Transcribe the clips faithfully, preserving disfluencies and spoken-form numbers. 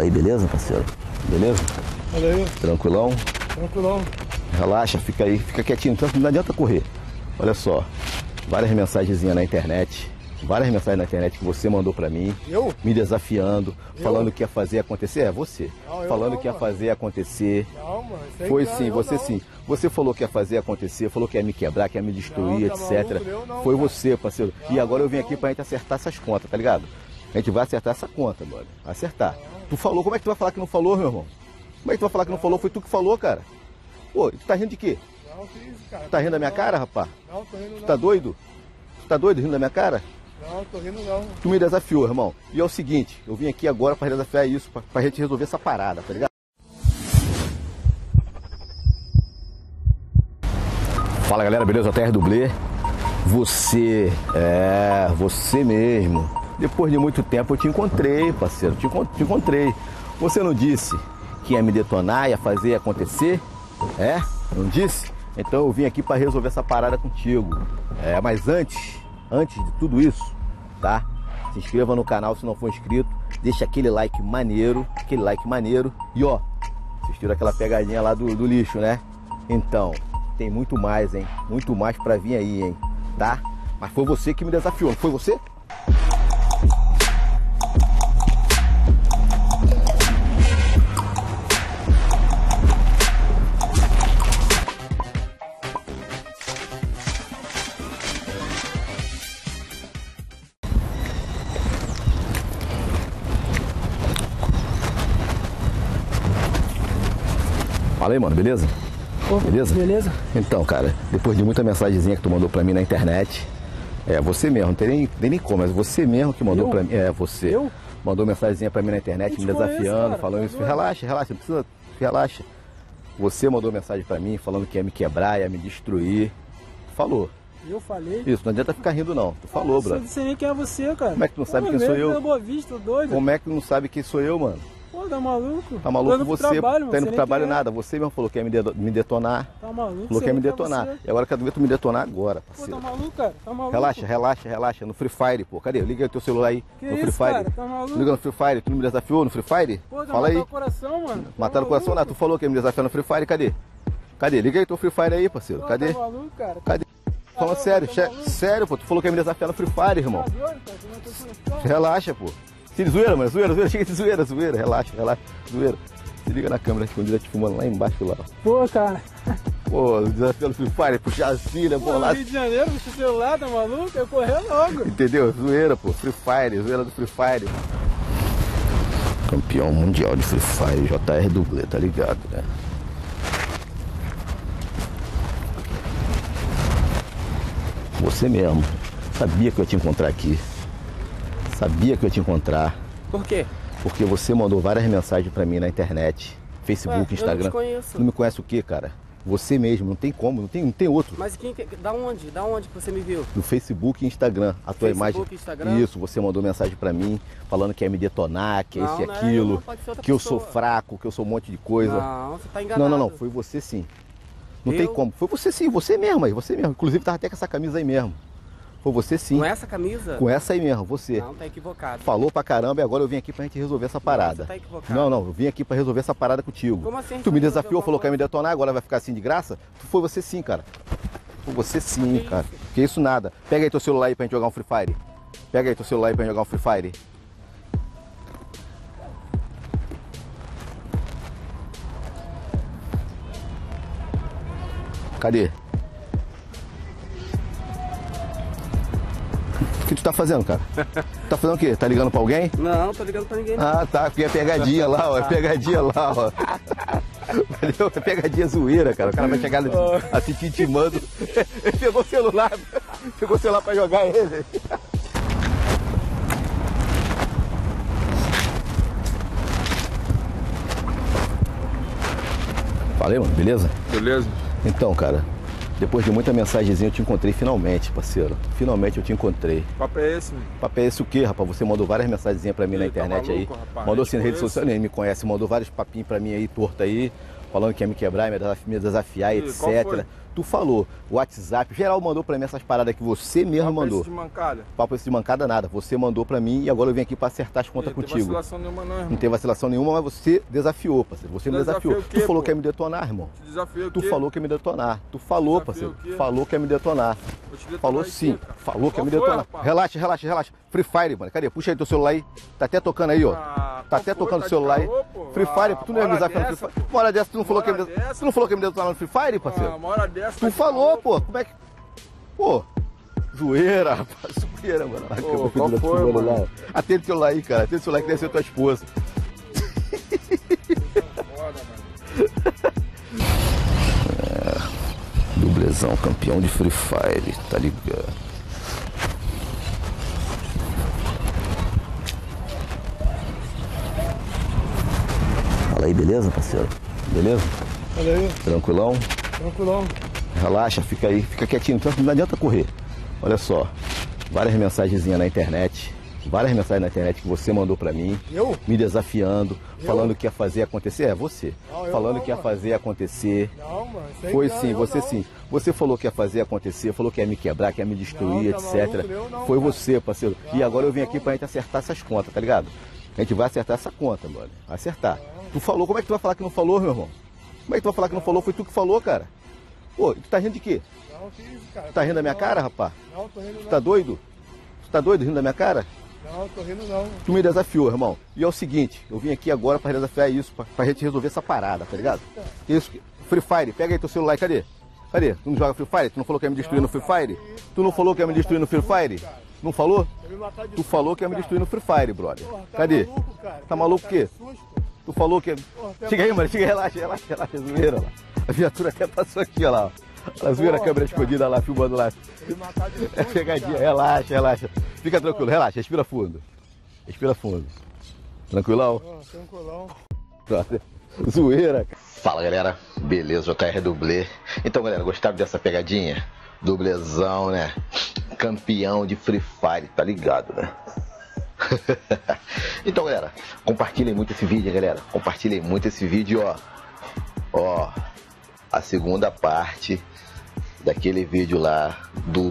aí, beleza, parceiro? Beleza? Valeu. Tranquilão? Tranquilão. Relaxa, fica aí, fica quietinho, não adianta correr. Olha só, várias mensagenzinhas na internet, várias mensagens na internet que você mandou pra mim. Eu? Me desafiando, Eu? falando que ia fazer acontecer. É você. Não, eu falando não, que ia mano. fazer acontecer. Não, mano. Isso aí Foi não, sim, eu você não. sim. Você falou que ia fazer acontecer, falou que ia me quebrar, que ia me destruir, Não, tá etcétera. maluco? Eu não, Foi cara. você, parceiro. Não, e agora eu vim não. aqui pra gente acertar essas contas, tá ligado? A gente vai acertar essa conta, mano. Acertar. Tu falou, como é que tu vai falar que não falou, meu irmão? Como é que tu vai falar que não falou? Foi tu que falou, cara. Pô, tu tá rindo de quê? Não, que isso, cara. Tu tá rindo da minha Não. cara, rapaz? Não, tô rindo não. Tu tá doido? Tu tá doido rindo da minha cara? Não, tô rindo não. Tu me desafiou, irmão. E é o seguinte, eu vim aqui agora pra desafiar isso, pra, pra gente resolver essa parada, tá ligado? Fala galera, beleza? T R Dublê. Você, é, você mesmo. Depois de muito tempo eu te encontrei, parceiro, te, encont- te encontrei. Você não disse que ia me detonar, ia fazer acontecer? É? Não disse? Então eu vim aqui pra resolver essa parada contigo. É, mas antes, antes de tudo isso, tá? Se inscreva no canal se não for inscrito, deixa aquele like maneiro, aquele like maneiro. E ó, vocês tiram aquela pegadinha lá do, do lixo, né? Então, tem muito mais, hein? Muito mais pra vir aí, hein? Tá? Mas foi você que me desafiou, não foi você? Fala aí, mano, beleza? Pô, Beleza? Beleza? Então, cara, depois de muita mensagenzinha que tu mandou pra mim na internet, é você mesmo, não tem nem, tem nem como, mas você mesmo que mandou Eu? pra mim, é você. Eu? Mandou mensagenzinha pra mim na internet, Eu me te conheço, desafiando, cara, falando tá isso. doido? Relaxa, relaxa, não precisa, relaxa. Você mandou mensagem pra mim, falando que ia me quebrar, ia me destruir. Falou. Eu falei. Isso, não adianta ficar rindo não. Tu falou, Você brother. não sei nem quem é você, cara. Como é que tu não sabe Pô, quem sou mesmo eu? pela Boa Vista, doido. Como é que tu não sabe quem sou eu, mano? Pô, tá maluco? Tá maluco Tô indo pro você, trabalho, mano, tá indo sei pro nem trabalho quem é. nada. Você mesmo falou que ia me, de- me detonar. Tá maluco? Falou que sei ia me nem quem é detonar. você. E agora eu quero ver tu me detonar agora, Pô, parceiro. tá maluco, cara? Tá maluco? Relaxa, relaxa, relaxa. No Free Fire, pô. Cadê? Liga aí teu celular aí. Que no isso, Free Fire. cara? Tá maluco? Liga no Free Fire. Tu não me desafiou no Free Fire? Pô, tá Fala aí. matar o coração, mano. Tá Mataram o coração? Não, maluco? tu falou que ia me desafiar no Free Fire. Cadê? Cadê? Liga aí teu Free Fire aí, parceiro. Pô, Cadê? Tá maluco, cara? Cadê? Falando Caramba, sério, tá sé- maluco? sério, pô. Tu falou que ia me desafiar no Free Fire, irmão. Tá doido, cara? Tu matou o coração. Relaxa, pô. Se zoeira, mano. Zoeira, zoeira. Chega de zoeira, zoeira. Relaxa, relaxa. Zoeira. Se liga na câmera escondida te filmando lá embaixo lá. Pô, cara. Pô, desafio no Free Fire, puxar as filhas, Pô, pô, lá. no Rio de Janeiro, com esse celular, tá maluco? Eu correr logo. Entendeu? Zoeira, pô. Free Fire, zoeira do Free Fire. Campeão mundial de Free Fire, J R Dublê, tá ligado, né? Você mesmo. Sabia que eu ia te encontrar aqui. Sabia que eu ia te encontrar. Por quê? Porque você mandou várias mensagens pra mim na internet. Facebook, Ué, eu Instagram. não te conheço. Não me conhece o quê, cara? Você mesmo, não tem como, não tem, não tem outro. Mas quem, que- da onde? Da onde que você me viu? No Facebook e Instagram, a tua Facebook, imagem. Instagram? Isso, você mandou mensagem pra mim, falando que ia me detonar, que é Não, isso e não é eu, aquilo, não, pode ser outra que eu sou pessoa. fraco, que eu sou um monte de coisa. Não, você tá enganado. Não, não, não, foi você sim. Não tem Eu? como. Foi você sim, você mesmo aí, você mesmo. Inclusive tava até com essa camisa aí mesmo. Foi você sim. Com essa camisa? Com essa aí mesmo, você. Não, tá equivocado. Falou pra caramba e agora eu vim aqui pra gente resolver essa parada. você tá equivocado. Não, não, eu vim aqui pra resolver essa parada contigo. Como assim a gente Tu me vai desafiou, resolver falou que ia me alguma detonar, agora vai ficar assim de graça? Tu foi você sim, cara. Foi você sim, Que cara. isso? Que isso nada. Pega aí teu celular aí pra gente jogar um Free Fire. Pega aí teu celular aí pra gente jogar um Free Fire. Cadê? O que tu tá fazendo, cara? Tá fazendo o quê? Tá ligando pra alguém? Não, não tô ligando pra ninguém. não. Ah, tá, porque é pegadinha lá, ó. É pegadinha lá, ó. Valeu? É pegadinha zoeira, cara. O cara vai chegar assim te intimando. Ele pegou o celular, pegou o celular pra jogar ele. Falei, mano, beleza? Beleza? Então, cara, depois de muita mensagenzinha eu te encontrei finalmente, parceiro. Finalmente eu te encontrei. Que papo é esse, mano? Papo é esse o quê, rapaz? Você mandou várias mensagenzinhas pra mim na Ih, tá internet maluco, aí. rapaz? Mandou Eu assim te nas redes conheço. sociais, nem me conhece. Mandou vários papinhos pra mim aí, torto aí. Falando que ia me quebrar, me desaf- me desafiar, Ih, qual etcétera. foi? Tu falou, o WhatsApp, geral mandou pra mim essas paradas que você mesmo Papo mandou. esse de mancada. Papo esse de mancada nada, você mandou pra mim e agora eu vim aqui pra acertar as contas Não tem contigo. vacilação nenhuma não, irmão. Não tem vacilação nenhuma, mas você desafiou, parceiro. Você me Desafiou desafiou. o quê, Tu falou pô? que ia me detonar, irmão. Te desafiou o Tu quê? falou que ia me detonar. Tu falou, Desafiou parceiro. o quê? Falou que ia me detonar. Vou te detonar Falou aqui, sim. cara. Falou que ia Qual me foi, detonar. rapaz? Relaxa, relaxa, relaxa. Free Fire, mano. Cadê? Puxa aí teu celular aí. Tá até tocando aí, ó. Ah, Tá qual até foi? tocando Tá o celular de aí. caô, pô? Free Fire, Ah, tu não ia me uma hora desafiar no dessa, Free Fire. Uma hora dessa, tu não falou que ia me Uma hora detonar. dessa? Tu não falou que ia me detonar no Free Fire, parceiro? Ah, uma hora dessa. Tu tá de falou, caô, pô. Como é que. Pô. Zoeira, rapaz. Zoeira, mano. Ai, Pô, que eu vou qual pedir foi, da tua mano? lá. Atende o celular aí, cara. Atende o celular que deve ser tua esposa. Foda, mano. Dublezão, campeão de Free Fire, tá ligado? Fala aí, beleza, parceiro? Beleza? Olha aí, Tranquilão? tranquilão. Relaxa, fica aí, fica quietinho, então não adianta correr. Olha só, várias mensagenzinhas na internet, várias mensagens na internet que você mandou pra mim, Eu? me desafiando, falando que ia fazer acontecer. É você, Não, eu falando não, que ia mano. fazer acontecer. Não, mano. Isso aí Foi não, sim, eu você não. sim. Você falou que ia fazer acontecer, falou que ia me quebrar, que ia me destruir, Não, tá etcétera. maluco? Eu não, Foi cara. você, parceiro. E Não, agora eu vim não, aqui pra gente acertar essas contas, tá ligado? A gente vai acertar essa conta, mano. Acertar. Tu falou, como é que tu vai falar que não falou, meu irmão? Como é que tu vai falar que não falou? Foi tu que falou, cara. Pô, tu tá rindo de quê? Não, que isso, cara. Tu tá rindo da minha Não. cara, rapaz? Não, tô rindo Tu não. tá doido? Tu tá doido rindo da minha cara? Não, tô rindo não. Tu me desafiou, irmão. E é o seguinte, eu vim aqui agora pra desafiar isso, pra, pra gente resolver essa parada, tá ligado? Isso, Free Fire, pega aí teu celular aí, cadê? Cadê? Tu não joga Free Fire? Tu não falou que ia me destruir no Free Fire? Tu não falou que ia me destruir no Free Fire? Não falou? Quer me matar de Tu falou que ia me destruir no Free Fire, brother. Porra, tá Cadê? maluco, cara? Tá Quer maluco o me quê? matar de susto? Tu falou que... Porra, tá Chega aí, mano, chega aí, relaxa, relaxa, relaxa, zoeira lá. A viatura até passou aqui, ó lá. ó. A zoeira, a Porra, câmera cara. escondida lá, filmando lá. Quer me matar de susto, É pegadinha, cara. relaxa, relaxa. Fica tranquilo, relaxa, respira fundo. Respira fundo. Tranquilão? Porra, tranquilão. Brother. Zoeira. Fala, galera. Beleza, J R Dublê. Então, galera, gostaram dessa pegadinha? Dublezão, né? Campeão de Free Fire, tá ligado, né? Então, galera, compartilhem muito esse vídeo, galera. Compartilhem muito esse vídeo, ó. Ó, a segunda parte daquele vídeo lá do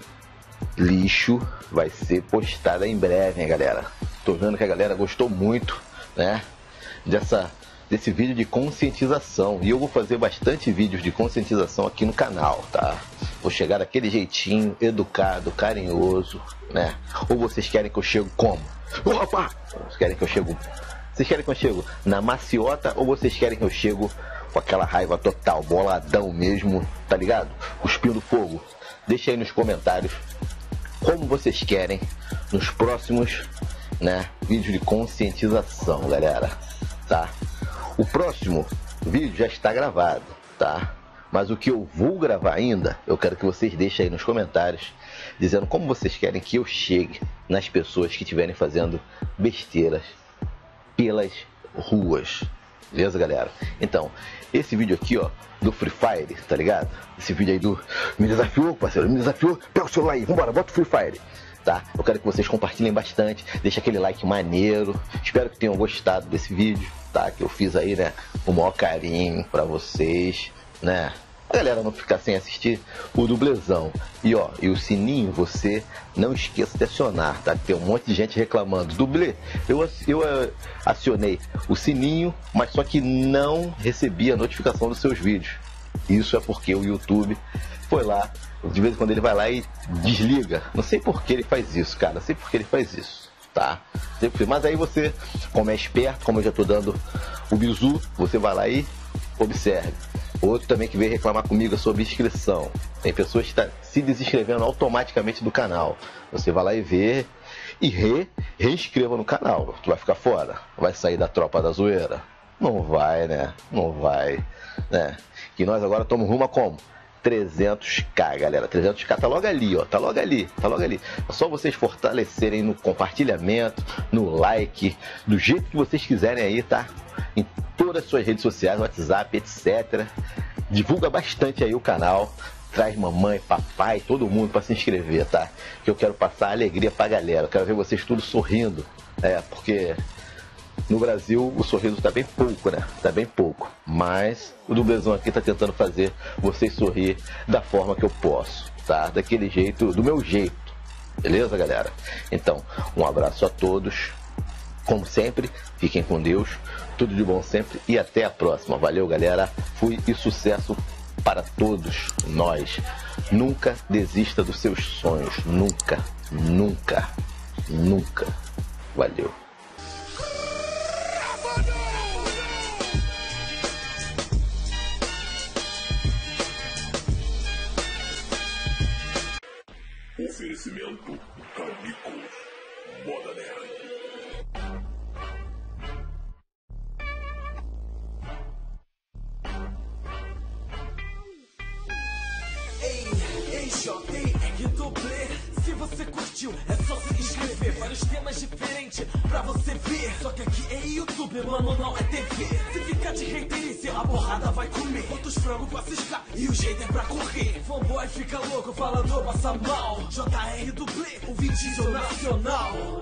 lixo vai ser postada em breve, hein, galera. Tô vendo que a galera gostou muito, né, dessa, desse vídeo de conscientização. E eu vou fazer bastante vídeos de conscientização aqui no canal, tá? Vou chegar daquele jeitinho, educado, carinhoso, né? Ou vocês querem que eu chegue como? Ô, rapaz! Vocês querem que eu chego... Vocês querem que eu chego na maciota ou vocês querem que eu chego com aquela raiva total, boladão mesmo, tá ligado? Cuspindo fogo. Deixa aí nos comentários como vocês querem nos próximos, né, vídeos de conscientização, galera, tá? O próximo vídeo já está gravado, tá? Mas o que eu vou gravar ainda, eu quero que vocês deixem aí nos comentários dizendo como vocês querem que eu chegue nas pessoas que estiverem fazendo besteiras pelas ruas. Beleza, galera? Então, esse vídeo aqui, ó, do Free Fire, tá ligado? Esse vídeo aí do... Me desafiou, parceiro, me desafiou. Pega o celular aí, vambora, bota o Free Fire. Tá? Eu quero que vocês compartilhem bastante, deixa aquele like maneiro. Espero que tenham gostado desse vídeo, tá? Que eu fiz aí, né, com o maior carinho pra vocês, né? A galera não ficar sem assistir o dublezão. E ó, e o sininho você não esqueça de acionar, tá? Tem um monte de gente reclamando. Dublê, eu, eu uh, acionei o sininho, mas só que não recebi a notificação dos seus vídeos. Isso é porque o YouTube foi lá, de vez em quando ele vai lá e desliga. Não sei por que ele faz isso, cara. Não sei por que ele faz isso, tá? Sei por quê. Mas aí você, como é esperto, como eu já tô dando o bizu, você vai lá e observe. Outro também que veio reclamar comigo sobre inscrição. Tem pessoas que estão se desinscrevendo automaticamente do canal. Você vai lá e vê e re, reinscreva no canal. Tu vai ficar fora? Vai sair da tropa da zoeira? Não vai, né? Não vai, né? E nós agora estamos rumo a como? trezentos k, galera. trezentos k tá logo ali, ó. Tá logo ali, tá logo ali. É só vocês fortalecerem no compartilhamento, no like, do jeito que vocês quiserem aí, tá? Em todas as suas redes sociais, WhatsApp, etcétera. Divulga bastante aí o canal. Traz mamãe, papai, todo mundo para se inscrever, tá? Que eu quero passar alegria pra galera. Eu quero ver vocês tudo sorrindo. É, porque no Brasil o sorriso tá bem pouco, né? Tá bem pouco. Mas o dublezão aqui tá tentando fazer vocês sorrir da forma que eu posso, tá? Daquele jeito, do meu jeito. Beleza, galera? Então, um abraço a todos. Como sempre, fiquem com Deus. Tudo de bom sempre e até a próxima. Valeu, galera. Fui e sucesso para todos nós. Nunca desista dos seus sonhos. Nunca, nunca, nunca. Valeu. Oferecimento Carnicos Moda Nerd. J R Dublê. Se você curtiu, é só se inscrever. Vários temas diferentes pra você ver. Só que aqui é YouTube, mano, não é T V. Se ficar de haterice, a porrada vai comer. Bota os frangos pra ciscar e o jeito é pra correr. Fanboy fica louco, falando passa mal. J R Dublê, o vídeo nacional.